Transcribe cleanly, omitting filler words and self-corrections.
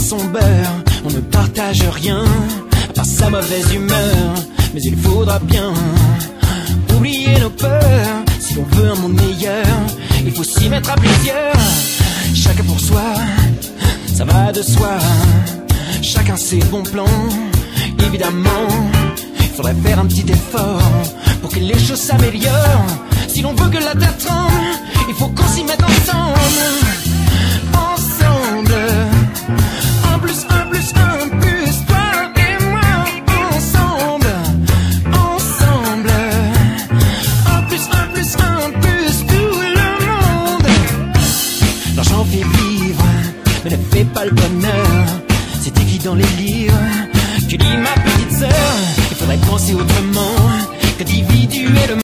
son beurre, on ne partage rien, à part sa mauvaise humeur. Mais il faudra bien oublier nos peurs, si l'on veut un monde meilleur, il faut s'y mettre à plusieurs. Chacun pour soi, ça va de soi, chacun ses bons plans. Évidemment, il faudrait faire un petit effort pour que les choses s'améliorent. Si l'on veut que la terre tremble, il faut qu'on s'y mette ensemble. Ensemble, un plus un plus un plus toi et moi. Ensemble, ensemble, un plus un plus un plus tout le monde. L'argent fait vivre, mais ne fait pas le bonheur. C'est écrit dans les livres, que dit ma petite sœur. Il faudrait penser autrement qu'individuellement.